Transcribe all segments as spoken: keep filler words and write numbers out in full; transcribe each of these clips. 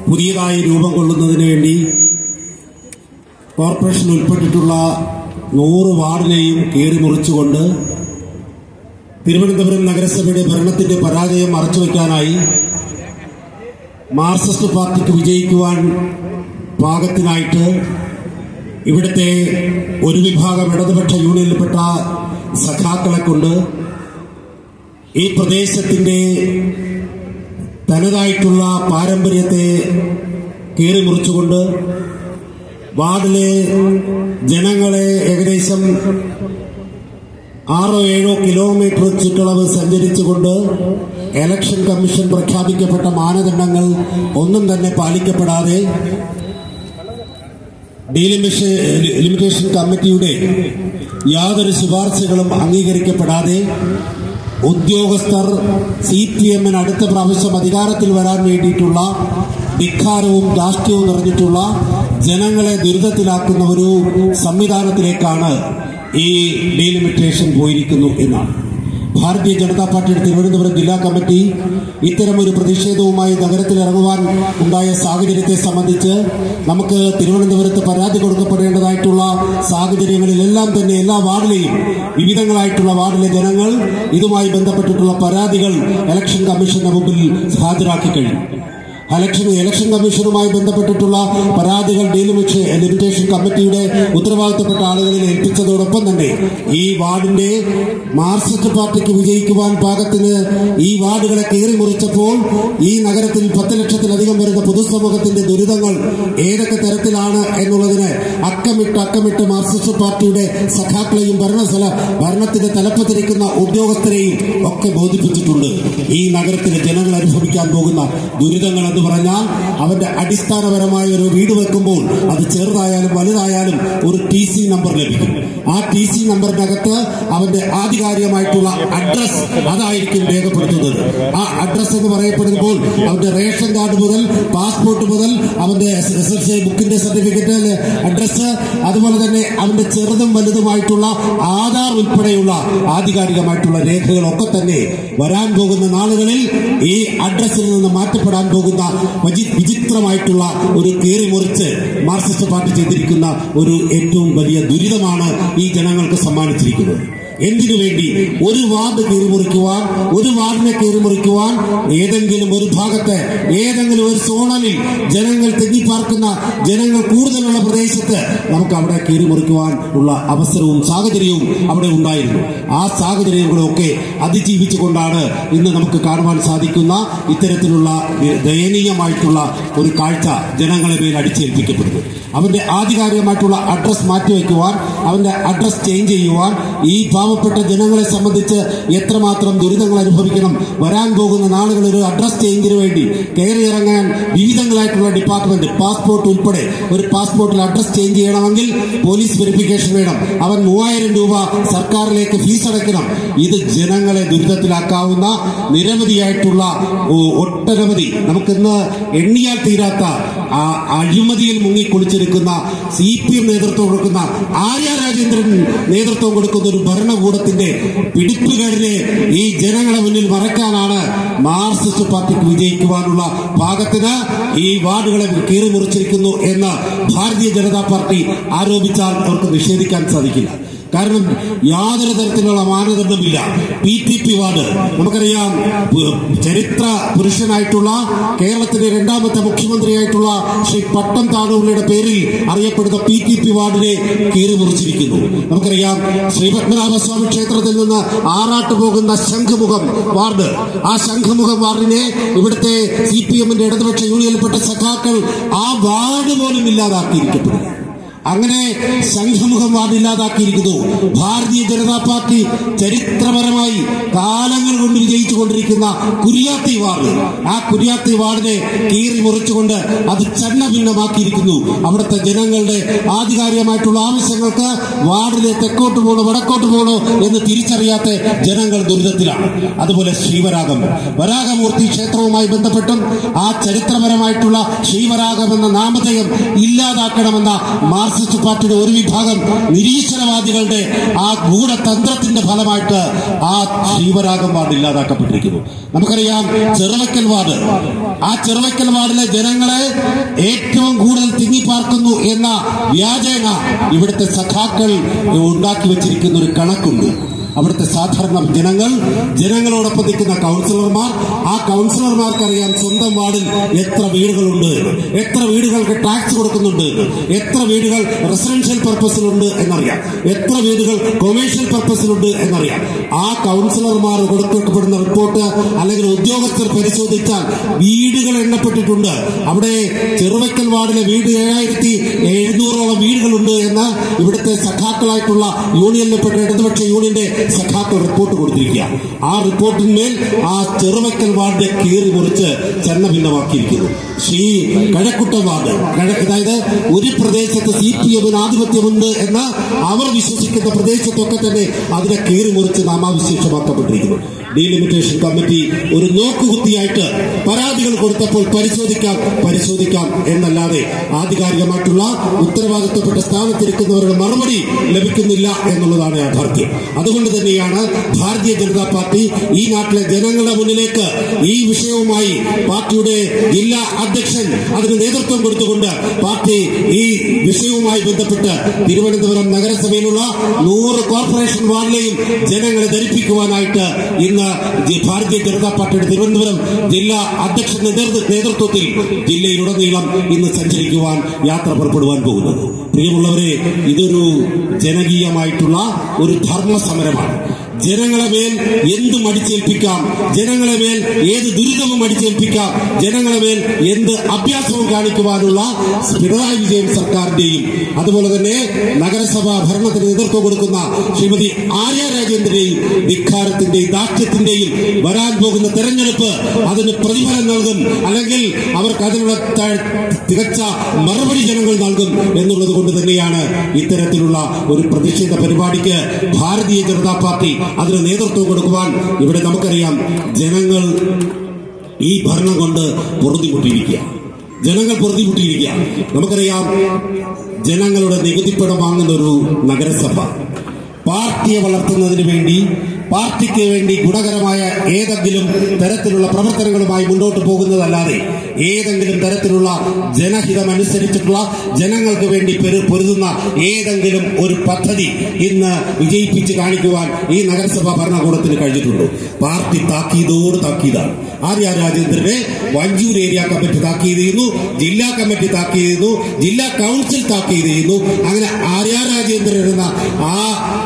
പുതിയതായി രൂപം കൊള്ളുന്നതിന് വേണ്ടി കോർപ്പറേഷൻ ഉൾപ്പെട്ടിട്ടുള്ള നൂറ് വാർഡിനെയും കീറിമുറിച്ചുകൊണ്ട് തിരുവനന്തപുരം നഗരസഭയുടെ ഭരണത്തിന്റെ പരാജയം മറച്ചുവെക്കാനായി മാർക്സിസ്റ്റ് പാർട്ടിക്ക് വിജയിക്കുവാൻ പാകത്തിനായിട്ട് ഇവിടുത്തെ ഒരു വിഭാഗം ഇടതുപക്ഷ യൂണിയനിൽപ്പെട്ട സഖാക്കളെ കൊണ്ട് ഈ പ്രദേശത്തിന്റെ തനതായിട്ടുള്ള പാരമ്പര്യത്തെ കീറിമുറിച്ചുകൊണ്ട് വാർഡിലെ ജനങ്ങളെ ഏകദേശം ആറോ ഏഴോ കിലോമീറ്റർ ചുറ്റളവ് സഞ്ചരിച്ചുകൊണ്ട് ഇലക്ഷൻ കമ്മീഷൻ പ്രഖ്യാപിക്കപ്പെട്ട മാനദണ്ഡങ്ങൾ ഒന്നും തന്നെ പാലിക്കപ്പെടാതെ ഡീലിമിറ്റേഷൻ കമ്മിറ്റിയുടെ യാതൊരു ശുപാർശകളും അംഗീകരിക്കപ്പെടാതെ ഉദ്യോഗസ്ഥർ സി പി എമ്മിന് അടുത്ത പ്രാവശ്യം അധികാരത്തിൽ വരാൻ വേണ്ടിയിട്ടുള്ള ധിക്കാരവും രാഷ്ട്രീയവും നിറഞ്ഞിട്ടുള്ള ജനങ്ങളെ ദുരിതത്തിലാക്കുന്ന ഒരു സംവിധാനത്തിലേക്കാണ് ഈ ഡീലിമിറ്റേഷൻ പോയിരിക്കുന്നു എന്നാണ്. ഭാരതീയ ജനതാ പാർട്ടിയുടെ തിരുവനന്തപുരം ജില്ലാ കമ്മിറ്റി ഇത്തരമൊരു പ്രതിഷേധവുമായി നഗരത്തിൽ ഇറങ്ങുവാൻ ഉണ്ടായ സാഹചര്യത്തെ സംബന്ധിച്ച് നമുക്ക് തിരുവനന്തപുരത്ത് പരാതി കൊടുക്കപ്പെടേണ്ടതായിട്ടുള്ള സാഹചര്യങ്ങളിലെല്ലാം തന്നെ എല്ലാ വാർഡിലെയും വിവിധങ്ങളായിട്ടുള്ള വാർഡിലെ ജനങ്ങൾ ഇതുമായി ബന്ധപ്പെട്ടിട്ടുള്ള പരാതികൾ ഇലക്ഷൻ കമ്മീഷന്റെ മുമ്പിൽ ഹാജരാക്കി കഴിഞ്ഞു. ഇലക്ഷൻ ഇലക്ഷൻ കമ്മീഷനുമായി ബന്ധപ്പെട്ടിട്ടുള്ള പരാതികൾ ഡീലിമിറ്റേഷൻ കമ്മിറ്റിയുടെ ഉത്തരവാദിത്തപ്പെട്ട ആളുകളിൽ ഏൽപ്പിച്ചതോടൊപ്പം തന്നെ ഈ വാർഡിന്റെ മാർക്സിസ്റ്റ് പാർട്ടിക്ക് വിജയിക്കുവാൻ പാകത്തിന് ഈ വാർഡുകളെ കീറിമുറിച്ചപ്പോൾ ഈ നഗരത്തിൽ പത്ത് ലക്ഷത്തിലധികം വരുന്ന പൊതുസമൂഹത്തിന്റെ ദുരിതങ്ങൾ ഏതൊക്കെ തരത്തിലാണ് എന്നുള്ളതിന് അക്കമിട്ട് അക്കമിട്ട് മാർക്സിസ്റ്റ് പാർട്ടിയുടെ സഖാക്കളെയും ഭരണസ്ഥല ഭരണത്തിന്റെ തലപ്പത്തിരിക്കുന്ന ഉദ്യോഗസ്ഥരെയും ഒക്കെ ബോധിപ്പിച്ചിട്ടുണ്ട്. ഈ നഗരത്തിലെ ജനങ്ങൾ അനുഭവിക്കാൻ പോകുന്ന ദുരിതങ്ങൾ എന്ന് പറഞ്ഞാൽ അവന്റെ അടിസ്ഥാനപരമായ ഒരു വീട് വെക്കുമ്പോൾ അത് ചെറുതായാലും വലുതായാലും ഒരു ടി സി നമ്പർ ലഭിക്കും. ആ ടി സി നമ്പറിനകത്ത് അവന്റെ ആധികാരികമായിട്ടുള്ള അഡ്രസ് അതായിരിക്കും രേഖപ്പെടുത്തുന്നത്. ആ അഡ്രസ് എന്ന് പറയപ്പെടുമ്പോൾ അവന്റെ റേഷൻ കാർഡ് മുതൽ പാസ്പോർട്ട് മുതൽ അവന്റെ എസ് എസ് എൽ സി ബുക്കിന്റെ സർട്ടിഫിക്കറ്റ് അഡ്രസ്, അതുപോലെ തന്നെ അവന്റെ ചെറുതും വലുതുമായിട്ടുള്ള ആധാർ ഉൾപ്പെടെയുള്ള ആധികാരികമായിട്ടുള്ള രേഖകളൊക്കെ തന്നെ വരാൻ പോകുന്ന നാളുകളിൽ ഈ അഡ്രസ്സിൽ നിന്ന് മാറ്റപ്പെടാൻ പോകുന്ന വിചിത്രമായിട്ടുള്ള ഒരു കീറിമുറിച്ച് മാർക്സിസ്റ്റ് പാർട്ടി ചെയ്തിരിക്കുന്ന ഒരു ഏറ്റവും വലിയ ദുരിതമാണ് ഈ ജനങ്ങൾക്ക് സമ്മാനിച്ചിരിക്കുന്നത്. എന്തിനു വേണ്ടി? ഒരു വാർഡ് കീറിമുറിക്കുവാൻ, ഒരു വാർഡിനെ കീറിമുറിക്കുവാൻ ഏതെങ്കിലും ഒരു ഭാഗത്ത് ഏതെങ്കിലും ഒരു സോണലിൽ ജനങ്ങൾ തിങ്ങിപ്പാർക്കുന്ന ജനങ്ങൾ കൂടുതലുള്ള പ്രദേശത്ത് നമുക്ക് അവിടെ കീറിമുറിക്കുവാൻ ഉള്ള അവസരവും സാഹചര്യവും അവിടെ ഉണ്ടായിരുന്നു. ആ സാഹചര്യങ്ങളൊക്കെ അതിജീവിച്ചുകൊണ്ടാണ് ഇന്ന് നമുക്ക് കാണുവാൻ സാധിക്കുന്ന ഇത്തരത്തിലുള്ള ദയനീയമായിട്ടുള്ള ഒരു കാഴ്ച ജനങ്ങളെ മേൽ അടിച്ചേൽപ്പിക്കപ്പെടുന്നത്. അവന്റെ ആധികാരികമായിട്ടുള്ള അഡ്രസ് മാറ്റിവെക്കുവാൻ, അവന്റെ അഡ്രസ് ചേഞ്ച് ചെയ്യുവാൻ ഈ പാവപ്പെട്ട ജനങ്ങളെ സംബന്ധിച്ച് എത്രമാത്രം ദുരിതങ്ങൾ അനുഭവിക്കണം. വരാൻ പോകുന്ന നാളുകളിൽ ഒരു അഡ്രസ് ചേഞ്ചിന് വേണ്ടി കയറിയിറങ്ങാൻ വിവിധങ്ങളായിട്ടുള്ള ഡിപ്പാർട്ട്മെന്റ്, പാസ്പോർട്ട് ഉൾപ്പെടെ ഒരു പാസ്പോർട്ടിൽ അഡ്രസ് ചേഞ്ച് ചെയ്യണമെങ്കിൽ പോലീസ് വെരിഫിക്കേഷൻ വേണം. അവൻ മൂവായിരം രൂപ സർക്കാരിലേക്ക് ഫീസ് അടയ്ക്കണം. ഇത് ജനങ്ങളെ ദുരിതത്തിലാക്കാവുന്ന നിരവധിയായിട്ടുള്ള ഒട്ടനവധി നമുക്കിന്ന് എണ്ണിയാൽ തീരാത്ത അഴിമതിയിൽ മുങ്ങിക്കുളിച്ചിരിക്കുന്ന സി പി എം നേതൃത്വം കൊടുക്കുന്ന ആര്യ രാജേന്ദ്രൻ നേതൃത്വം കൊടുക്കുന്ന ഒരു ഭരണകൂടത്തിന്റെ പിടിപ്പുകാരനെ ഈ ജനങ്ങളെ മുന്നിൽ മറയ്ക്കാനാണ് മാർക്സിസ്റ്റ് പാർട്ടിക്ക് വിജയിക്കുവാനുള്ള പാകത്തിന് ഈ വാർഡുകളെ കീറിമുറിച്ചിരിക്കുന്നു എന്ന് ഭാരതീയ ജനതാ പാർട്ടി ആരോപിച്ചാൽ അവർക്ക് നിഷേധിക്കാൻ സാധിക്കില്ല. കാരണം യാതൊരു തരത്തിലുള്ള മാനദണ്ഡമില്ല. പി ടി പി വാർഡ് നമുക്കറിയാം, ചരിത്ര പുരുഷനായിട്ടുള്ള കേരളത്തിന്റെ രണ്ടാമത്തെ മുഖ്യമന്ത്രിയായിട്ടുള്ള ശ്രീ പട്ടം താണൂരിയുടെ പേരിൽ അറിയപ്പെടുന്ന പി ടി പി വാർഡിനെ കീറിമുറിച്ചിരിക്കുന്നു. നമുക്കറിയാം, ശ്രീ പത്മനാഭസ്വാമി ക്ഷേത്രത്തിൽ നിന്ന് ആറാട്ട് പോകുന്ന ശംഖുമുഖം വാർഡ്, ആ ശംഖുമുഖം വാർഡിനെ ഇവിടുത്തെ സി പി എമ്മിന്റെ ഇടതുപക്ഷ യൂണിയനിൽപ്പെട്ട സഖാക്കൾ ആ വാർഡ് പോലും ഇല്ലാതാക്കിയിരിക്കപ്പെടുന്നു. അങ്ങനെ ശംഖുമുഖം വാർഡ് ഇല്ലാതാക്കിയിരിക്കുന്നു. ഭാരതീയ ജനതാ പാർട്ടി ചരിത്രപരമായി കാലങ്ങൾ കൊണ്ട് വിജയിച്ചു കൊണ്ടിരിക്കുന്ന കുര്യാത്തി വാർഡ്, ആ കുര്യാത്തി വാർഡിനെ കീറി മുറിച്ചുകൊണ്ട് അത് ചന്ന ഭിന്നമാക്കിയിരിക്കുന്നു. അവിടുത്തെ ജനങ്ങളുടെ ആധികാരികമായിട്ടുള്ള ആവശ്യങ്ങൾക്ക് വാർഡിലെ തെക്കോട്ട് പോകണോ വടക്കോട്ട് പോകണോ എന്ന് തിരിച്ചറിയാത്ത ജനങ്ങൾ ദുരിതത്തിലാണ്. അതുപോലെ ശ്രീവരാഗം, വരാഗമൂർത്തി ക്ഷേത്രവുമായി ബന്ധപ്പെട്ടും ആ ചരിത്രപരമായിട്ടുള്ള ശ്രീവരാഗം എന്ന നാമധേയം ഇല്ലാതാക്കണമെന്ന മാർക്സിസ്റ്റ് മാർക്സിസ്റ്റ് പാർട്ടിയുടെ ഒരു വിഭാഗം നിരീശ്വരവാദികളുടെ ആ ഗൂഢതന്ത്രത്തിന്റെ ഫലമായിട്ട് ആ ശിവരാഗം വാർഡ് ഇല്ലാതാക്കപ്പെട്ടിരിക്കുന്നു. നമുക്കറിയാം ചെറുവയ്ക്കൽ വാർഡ്, ആ ചെറുവയ്ക്കൽ വാർഡിലെ ജനങ്ങളെ ഏറ്റവും കൂടുതൽ തിങ്ങിപ്പാർക്കുന്നു എന്ന വ്യാജേന ഇവിടുത്തെ സഖാക്കൾ ഉണ്ടാക്കി വെച്ചിരിക്കുന്ന ഒരു കണക്കുണ്ട്. അവിടുത്തെ സാധാരണ ജനങ്ങൾ, ജനങ്ങളോടൊപ്പം നിൽക്കുന്ന കൗൺസിലർമാർ, ആ കൗൺസിലർമാർക്കറിയാം സ്വന്തം വാർഡിൽ എത്ര വീടുകളുണ്ട്, എത്ര വീടുകൾക്ക് ടാക്സ് കൊടുക്കുന്നുണ്ട്, എത്ര വീടുകൾ റെസിഡൻഷ്യൽ പർപ്പസിലുണ്ട് എന്നറിയാം, എത്ര വീടുകൾ കൊമേഴ്ഷ്യൽ പർപ്പസിലുണ്ട് എന്നറിയാം. ആ കൗൺസിലർമാർ കൊടുക്കപ്പെടുന്ന റിപ്പോർട്ട് അല്ലെങ്കിൽ ഉദ്യോഗസ്ഥർ പരിശോധിച്ചാൽ വീടുകൾ എണ്ണപ്പെട്ടിട്ടുണ്ട്. അവിടെ ചെറുവയ്ക്കൽ വാർഡിലെ വീട് ഏഴായിരത്തി എഴുന്നൂറോളം വീടുകളുണ്ട് എന്ന് ഇവിടുത്തെ സഖാക്കളായിട്ടുള്ള യൂണിയനിൽപ്പെട്ട ഇടതുപക്ഷ യൂണിയന്റെ സഖാക്കൾ റിപ്പോർട്ട് കൊടുത്തിരിക്കുക. ആ റിപ്പോർട്ടിന്മേൽ ആ ചെറുവയ്ക്കൽ വാർഡ് കീറി മുറിച്ച് ചെന്ന ഭിന്നമാക്കിയിരിക്കുന്നു. ശ്രീ കഴക്കുട്ട വാർഡ്, അതായത് ഒരു പ്രദേശത്ത് സി പി എമ്മിന് ആധിപത്യമുണ്ട് എന്ന് അവർ വിശ്വസിക്കുന്ന പ്രദേശത്തൊക്കെ തന്നെ അതിനെ കീറി മുറിച്ച് നാമാവിശേഷമാക്കപ്പെട്ടിരിക്കുന്നു. ഡീലിമിറ്റേഷൻ കമ്മിറ്റി ഒരു നോക്കുകുത്തിയായിട്ട് പരാതികൾ കൊടുത്തപ്പോൾ പരിശോധിക്കാം പരിശോധിക്കാം എന്നല്ലാതെ ആധികാരികമായിട്ടുള്ള ഉത്തരവാദിത്വപ്പെട്ട സ്ഥാനത്തിരിക്കുന്നവരുടെ മറുപടി ലഭിക്കുന്നില്ല എന്നുള്ളതാണ് യാഥാർത്ഥ്യം. അതുകൊണ്ട് തന്നെയാണ് ഭാരതീയ ജനതാ പാർട്ടി ഈ നാട്ടിലെ ജനങ്ങളുടെ മുന്നിലേക്ക് ഈ വിഷയവുമായി പാർട്ടിയുടെ ജില്ലാ അധ്യക്ഷൻ അതിന് നേതൃത്വം കൊടുത്തുകൊണ്ട് പാർട്ടി ഈ വിഷയവുമായി ബന്ധപ്പെട്ട് തിരുവനന്തപുരം നഗരസഭയിലുള്ള നൂറ് കോർപ്പറേഷൻ വാർഡിലെയും ജനങ്ങളെ ധരിപ്പിക്കുവാനായിട്ട് ഇന്ന് ഭാരതീയ ജനതാ പാർട്ടിയുടെ തിരുവനന്തപുരം ജില്ലാ അധ്യക്ഷന്റെ നേതൃത്വത്തിൽ ജില്ലയിലുടനീളം ഇന്ന് സഞ്ചരിക്കുവാൻ യാത്ര പുറപ്പെടുവാൻ പോകുന്നത്. പ്രിയമുള്ളവരെ, ഇതൊരു ജനകീയമായിട്ടുള്ള ഒരു ധർമ്മ സമരമാണ്. ജനങ്ങളെ മേൽ എന്തും അടിച്ചേൽപ്പിക്കാം, ജനങ്ങളെ മേൽ ഏത് ദുരിതവും അടിച്ചേൽപ്പിക്കാം, ജനങ്ങളെ മേൽ എന്ത് അഭ്യാസവും കാണിക്കുവാനുള്ള പിണറായി വിജയൻ സർക്കാരിന്റെയും അതുപോലെ തന്നെ നഗരസഭാ ഭരണത്തിന് നേതൃത്വം കൊടുക്കുന്ന ശ്രീമതി ആര്യ രാജേന്ദ്രന്റെയും ധിക്കാരത്തിന്റെയും ദാക്ഷ്യത്തിന്റെയും വരാൻ പോകുന്ന തെരഞ്ഞെടുപ്പ് അതിന് പ്രതിഫലം നൽകും, അല്ലെങ്കിൽ അവർക്ക് അതിനുള്ള തികച്ച മറുപടി ജനങ്ങൾ നൽകും എന്നുള്ളത് കൊണ്ട് തന്നെയാണ് ഇത്തരത്തിലുള്ള ഒരു പ്രതിഷേധ പരിപാടിക്ക് ഭാരതീയ ജനതാ പാർട്ടി അതിന് നേതൃത്വം കൊടുക്കുവാൻ ഇവിടെ നമുക്കറിയാം ജനങ്ങൾ ഈ ഭരണം കൊണ്ട് പൊറുതിമുട്ടിയിരിക്കുക. ജനങ്ങൾ പൊറുതിമുട്ടിയിരിക്കുക. നമുക്കറിയാം ജനങ്ങളുടെ നികുതിപ്പണം വാങ്ങുന്ന ഒരു നഗരസഭ പാർട്ടിയെ വളർത്തുന്നതിന് വേണ്ടി, പാർട്ടിക്ക് വേണ്ടി ഗുണകരമായ ഏതെങ്കിലും തരത്തിലുള്ള പ്രവർത്തനങ്ങളുമായി മുന്നോട്ട് പോകുന്നതല്ലാതെ ഏതെങ്കിലും തരത്തിലുള്ള ജനഹിതമനുസരിച്ചിട്ടുള്ള ജനങ്ങൾക്ക് വേണ്ടി പൊരുതുന്ന ഏതെങ്കിലും ഒരു പദ്ധതി ഇന്ന് വിജയിപ്പിച്ച് കാണിക്കുവാൻ ഈ നഗരസഭാ ഭരണകൂടത്തിന് കഴിഞ്ഞിട്ടുള്ളൂ. പാർട്ടി താക്കീതോട് താക്കീതാണ്. ആര്യ രാജേന്ദ്രനെ വഞ്ചൂർ ഏരിയ കമ്മിറ്റി താക്കീത് ചെയ്യുന്നു, ജില്ലാ കമ്മിറ്റി താക്കീത് ചെയ്യുന്നു, ജില്ലാ കൌൺസിൽ താക്കീത് ചെയ്യുന്നു. അങ്ങനെ ആര്യ രാജേന്ദ്രൻ എന്ന ആ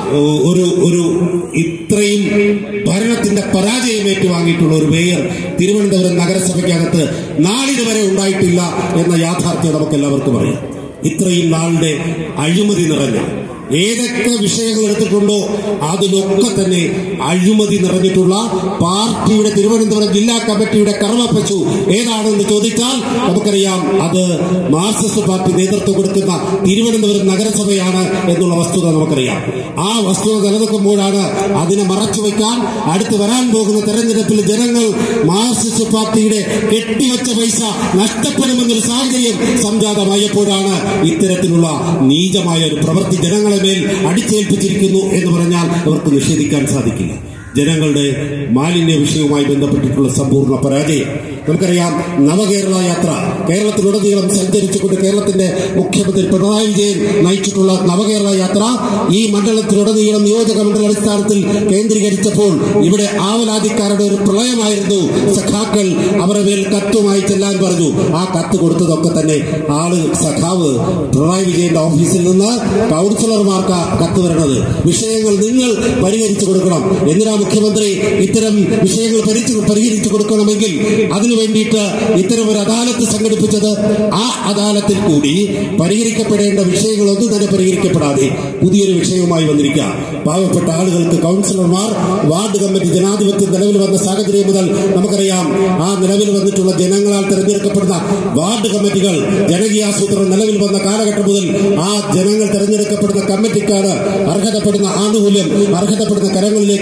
ഒരു ഒരു ഇത്രയും ഭരണത്തിന്റെ പരാജയം ഏറ്റുവാങ്ങിയിട്ടുള്ള ഒരു മേയർ തിരുവനന്തപുരം നഗരസഭയ്ക്കകത്ത് നാളിതുവരെ ഉണ്ടായിട്ടില്ല എന്ന യാഥാർത്ഥ്യം നമുക്ക് എല്ലാവർക്കും അറിയാം. ഇത്രയും നാളിന്റെ അഴിമതി നിറഞ്ഞ ഏതൊക്കെ വിഷയങ്ങൾ എടുത്തിട്ടുണ്ടോ അതിലൊക്കെ തന്നെ അഴിമതി നിറഞ്ഞിട്ടുള്ള പാർട്ടിയുടെ തിരുവനന്തപുരം ജില്ലാ കമ്മിറ്റിയുടെ കർമ്മപ്പശു ഏതാണെന്ന് ചോദിച്ചാൽ നമുക്കറിയാം അത് മാർക്സിസ്റ്റ് പാർട്ടി നേതൃത്വം കൊടുക്കുന്ന തിരുവനന്തപുരം നഗരസഭയാണ് എന്നുള്ള വസ്തുത നമുക്കറിയാം. ആ വസ്തുത നിലനിൽക്കുമ്പോഴാണ് അതിനെ മറച്ചുവെക്കാൻ അടുത്ത് വരാൻ പോകുന്ന തെരഞ്ഞെടുപ്പിൽ ജനങ്ങൾ മാർക്സിസ്റ്റ് പാർട്ടിയുടെ കെട്ടിവെച്ച പൈസ നഷ്ടപ്പെടുമെന്നൊരു സാഹചര്യം സംജാതമായപ്പോഴാണ് ഇത്തരത്തിലുള്ള നീചമായ ഒരു പ്രവൃത്തി ജനങ്ങളെ മേൽ അടിച്ചേൽപ്പിച്ചിരിക്കുന്നു എന്ന് പറഞ്ഞാൽ അവർക്ക് നിഷേധിക്കാൻ സാധിക്കില്ല. ജനങ്ങളുടെ മാലിന്യ വിഷയവുമായി ബന്ധപ്പെട്ടിട്ടുള്ള സമ്പൂർണ്ണ പരാജയം നമുക്കറിയാം. നവകേരള യാത്ര കേരളത്തിലുടനീളം സഞ്ചരിച്ചുകൊണ്ട് കേരളത്തിന്റെ മുഖ്യമന്ത്രി പിണറായി വിജയൻ നയിച്ചിട്ടുള്ള നവകേരള യാത്ര ഈ മണ്ഡലത്തിലുടനീളം നിയോജക മണ്ഡല അടിസ്ഥാനത്തിൽ കേന്ദ്രീകരിച്ചപ്പോൾ ഇവിടെ ആവലാതിക്കാരുടെ ഒരു പ്രളയമായിരുന്നു. സഖാക്കൾ അവരുടെ മേൽ കത്തുമായി ചെല്ലാൻ പറഞ്ഞു. ആ കത്ത് കൊടുത്തതൊക്കെ തന്നെ ആള് സഖാവ് പിണറായി വിജയന്റെ ഓഫീസിൽ നിന്ന് കൗൺസിലർമാർക്ക് കത്ത് വരണത് വിഷയങ്ങൾ നിങ്ങൾ പരിഹരിച്ചു കൊടുക്കണം. എന്തിനാ മുഖ്യമന്ത്രി ഇത്തരം വിഷയങ്ങൾ പരിഹരിച്ചു കൊടുക്കണമെങ്കിൽ അതിനു വേണ്ടിയിട്ട് ഇത്തരം ഒരു അദാലത്ത് സംഘടിപ്പിച്ചത്? ആ അദാലത്തിൽ കൂടി പരിഹരിക്കപ്പെടേണ്ട വിഷയങ്ങളൊന്നും തന്നെ പരിഹരിക്കപ്പെടാതെ പുതിയൊരു വിഷയവുമായി വന്നിരിക്കുക. പാവപ്പെട്ട ആളുകൾക്ക് കൗൺസിലർമാർ, വാർഡ് കമ്മിറ്റി ജനാധിപത്യം നിലവിൽ വന്ന സാഹചര്യം മുതൽ നമുക്കറിയാം ആ നിലവിൽ വന്നിട്ടുള്ള ജനങ്ങളാൽ തെരഞ്ഞെടുക്കപ്പെടുന്ന വാർഡ് കമ്മിറ്റികൾ ജനകീയാസൂത്രണം നിലവിൽ വന്ന കാലഘട്ടം മുതൽ ആ ജനങ്ങൾ തെരഞ്ഞെടുക്കപ്പെടുന്ന കമ്മിറ്റിക്കാണ് അർഹതപ്പെടുന്ന ആനുകൂല്യം അർഹതപ്പെടുന്ന കരങ്ങളിലേക്ക് എത്തിക്കുവാൻ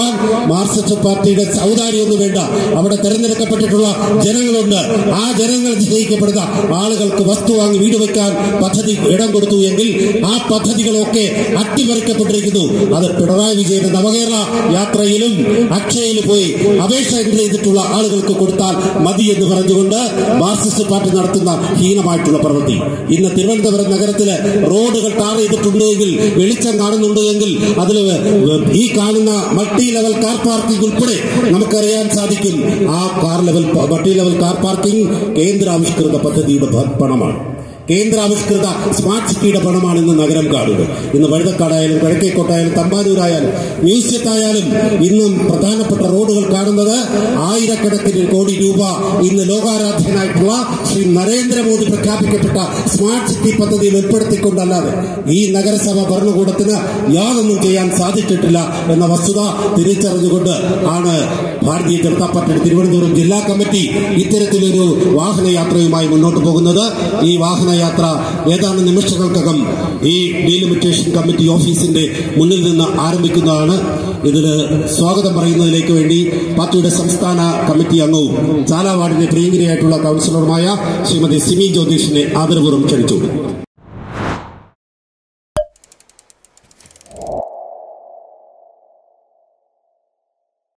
നടത്തുവാൻ മാർക്സിസ്റ്റ് പാർട്ടിയുടെ ഔദാര്യമൊന്നും വേണ്ട. അവിടെ തെരഞ്ഞെടുക്കപ്പെട്ടിട്ടുള്ള ജനങ്ങളുണ്ട്. ആ ജനങ്ങൾ നിശ്ചയിക്കപ്പെടുന്ന ആളുകൾക്ക് വസ്തു വാങ്ങി വീട് വയ്ക്കാൻ പദ്ധതി ഇടം കൊടുത്തു എങ്കിൽ ആ പദ്ധതികളൊക്കെ അട്ടിമറിക്കപ്പെട്ടിരിക്കുന്നു. അത് പിണറായി വിജയന്റെ നവകേരള യാത്രയിലും അക്ഷയയിൽ പോയി അപേക്ഷ എൻട്രി ചെയ്തിട്ടുള്ള ആളുകൾക്ക് കൊടുത്താൽ മതി എന്ന് പറഞ്ഞുകൊണ്ട് മാർക്സിസ്റ്റ് പാർട്ടി നടത്തുന്ന ഹീനമായിട്ടുള്ള പ്രവൃത്തി. ഇന്ന് തിരുവനന്തപുരം നഗരത്തില് റോഡുകൾ ടാർ ചെയ്തിട്ടുണ്ട് എങ്കിൽ, വെളിച്ചം കാണുന്നുണ്ട് എങ്കിൽ, അതിൽ ഈ കാണുന്ന മൾട്ടി ലെവൽ കാർ പാർക്കിംഗ് ഉൾപ്പെടെ നമുക്കറിയാൻ സാധിക്കും. ആ car level multi level car parking കേന്ദ്രാവിഷ്കൃത പദ്ധതിയുടെ പണമാണ്. കേന്ദ്രാവിഷ്കൃത സ്മാർട്ട് സിറ്റിയുടെ പണമാണ് ഇന്ന് നഗരം കാണുന്നത്. ഇന്ന് വഴുതക്കാടായാലും കിഴക്കേക്കോട്ടായാലും തമ്പാനൂരായാലും മ്യൂസിയത്തായാലും ഇന്നും പ്രധാനപ്പെട്ട റോഡുകൾ കാണുന്നത് ആയിരക്കണക്കിന് കോടി രൂപ ഇന്ന് ലോകാരാധ്യനായിട്ടുള്ള ശ്രീ നരേന്ദ്രമോദി പ്രഖ്യാപിക്കപ്പെട്ട സ്മാർട്ട് സിറ്റി പദ്ധതിയിൽ ഉൾപ്പെടുത്തിക്കൊണ്ടല്ലാതെ ഈ നഗരസഭ ഭരണകൂടത്തിന് യാതൊന്നും ചെയ്യാൻ സാധിച്ചിട്ടില്ല എന്ന വസ്തുത തിരിച്ചറിഞ്ഞുകൊണ്ട് ആണ് ഭാരതീയ ജനതാ പാർട്ടിയുടെ തിരുവനന്തപുരം ജില്ലാ കമ്മിറ്റി ഇത്തരത്തിലൊരു വാഹനയാത്രയുമായി മുന്നോട്ട് പോകുന്നത്. ഈ വാഹന യാത്ര ഏതാനും നിമിഷങ്ങൾക്കകം ഈ ഡീലിമിറ്റേഷൻ കമ്മിറ്റി ഓഫീസിന്റെ മുന്നിൽ നിന്ന് ആരംഭിക്കുന്നതാണ്. ഇതിൽ സ്വാഗതം പറയുന്നതിലേക്ക് വേണ്ടി പാർട്ടിയുടെ സംസ്ഥാന കമ്മിറ്റി അംഗവും ചാലാ വാർഡിന്റെ പ്രിയങ്കരിയായിട്ടുള്ള കൌൺസിലറുമായ ശ്രീമതി സിമി ജ്യോതിഷിനെ ആദരപൂർവ്വം ക്ഷണിച്ചു.